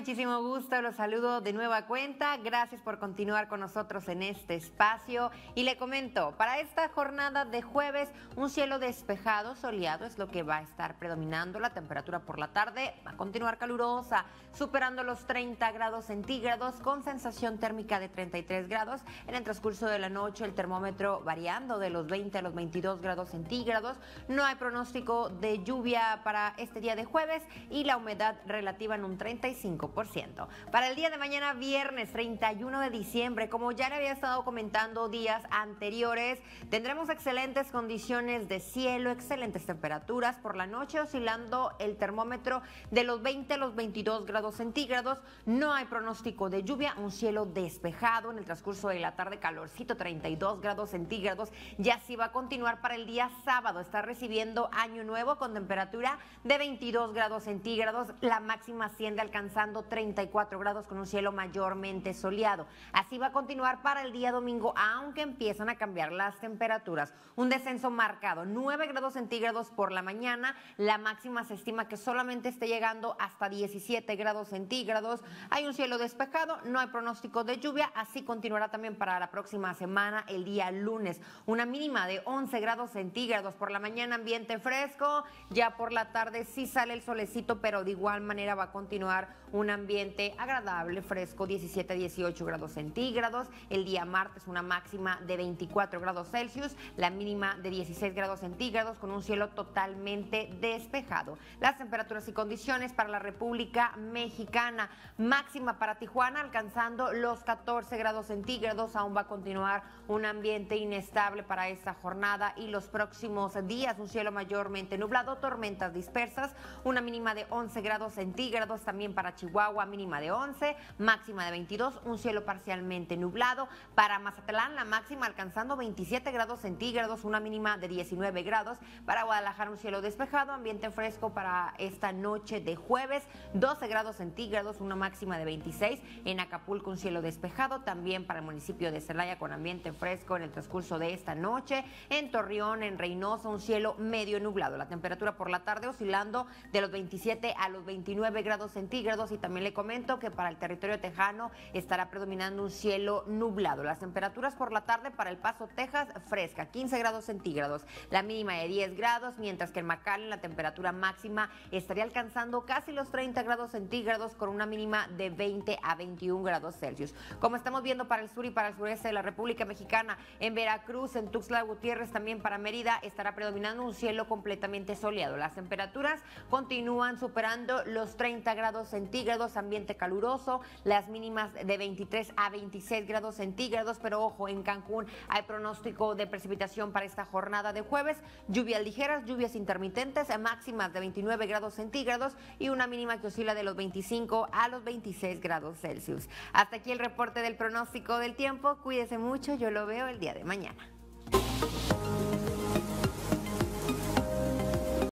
muchísimo gusto, los saludo de nueva cuenta, gracias por continuar con nosotros en este espacio y le comento, para esta jornada de jueves, un cielo despejado, soleado es lo que va a estar predominando, la temperatura por la tarde va a continuar calurosa, superando los 30 grados centígrados con sensación térmica de 33 grados, en el transcurso de la noche el termómetro variando de los 20 a los 22 grados centígrados, no hay pronóstico de lluvia para este día de jueves y la humedad relativa en un 35%. Para el día de mañana, viernes 31 de diciembre, como ya le había estado comentando días anteriores, tendremos excelentes condiciones de cielo, excelentes temperaturas por la noche, oscilando el termómetro de los 20 a los 22 grados centígrados. No hay pronóstico de lluvia, un cielo despejado en el transcurso de la tarde, calorcito, 32 grados centígrados. Ya sí va a continuar para el día sábado. Está recibiendo año nuevo con temperatura de 22 grados centígrados. La máxima asciende alcanzando 34 grados con un cielo mayormente soleado. Así va a continuar para el día domingo, aunque empiezan a cambiar las temperaturas. Un descenso marcado, 9 grados centígrados por la mañana. La máxima se estima que solamente esté llegando hasta 17 grados centígrados. Hay un cielo despejado, no hay pronóstico de lluvia. Así continuará también para la próxima semana, el día lunes. Una mínima de 11 grados centígrados por la mañana, ambiente fresco. Ya por la tarde sí sale el solecito, pero de igual manera va a continuar un ambiente agradable, fresco, 17 a 18 grados centígrados. El día martes una máxima de 24 grados Celsius, la mínima de 16 grados centígrados con un cielo totalmente despejado. Las temperaturas y condiciones para la República Mexicana, máxima para Tijuana alcanzando los 14 grados centígrados. Aún va a continuar un ambiente inestable para esta jornada y los próximos días, un cielo mayormente nublado, tormentas dispersas, una mínima de 11 grados centígrados. También para Chihuahua, mínima de 11, máxima de 22, un cielo parcialmente nublado. Para Mazatlán, la máxima alcanzando 27 grados centígrados, una mínima de 19 grados. Para Guadalajara, un cielo despejado, ambiente fresco para esta noche de jueves, 12 grados centígrados, una máxima de 26. En Acapulco, un cielo despejado, también para el municipio de Celaya con ambiente fresco en el transcurso de esta noche. En Torreón, en Reynosa, un cielo medio nublado. La temperatura por la tarde oscilando de los 27 a los 29 grados centígrados. Y también le comento que para el territorio tejano estará predominando un cielo nublado. Las temperaturas por la tarde para El Paso, Texas, fresca, 15 grados centígrados, la mínima de 10 grados, mientras que en McAllen la temperatura máxima estaría alcanzando casi los 30 grados centígrados con una mínima de 20 a 21 grados Celsius. Como estamos viendo para el sur y para el sureste de la República Mexicana, en Veracruz, en Tuxtla Gutiérrez, también para Mérida, estará predominando un cielo completamente soleado. Las temperaturas continúan superando los 30 grados centígrados, ambiente caluroso, las mínimas de 23 a 26 grados centígrados, pero ojo, en Cancún hay pronóstico de precipitación para esta jornada de jueves, lluvias ligeras, lluvias intermitentes, máximas de 29 grados centígrados y una mínima que oscila de los 25 a los 26 grados Celsius. Hasta aquí el reporte del pronóstico del tiempo, cuídese mucho, yo lo veo el día de mañana.